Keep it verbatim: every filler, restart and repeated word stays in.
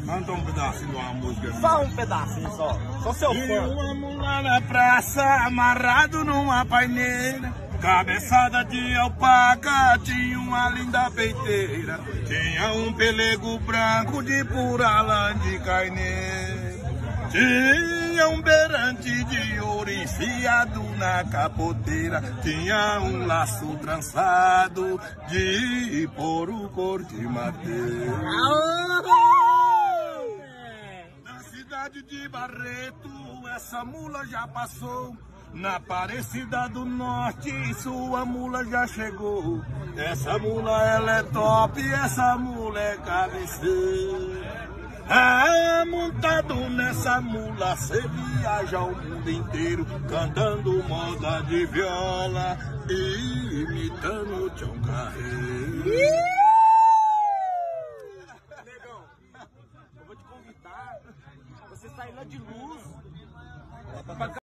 Canta um pedacinho de uma música. Só um pedacinho, só. Só seu E fã. vamos lá na praça, amarrado numa paineira, cabeçada de alpaca, tinha uma linda peiteira, tinha um pelego branco de pura lã de carneiro, tinha um berante de ouro enfiado na capoteira, tinha um laço trançado de poro cor de madeira. Na cidade de Barreto, essa mula já passou. Na Aparecida do Norte, sua mula já chegou. Essa mula, ela é top, essa mula é cabeceira. Ah, montado nessa mula, cê viaja o mundo inteiro, cantando moda de viola e imitando o Tião Carreiro. Negão, eu vou te convidar, você sair lá de Luz.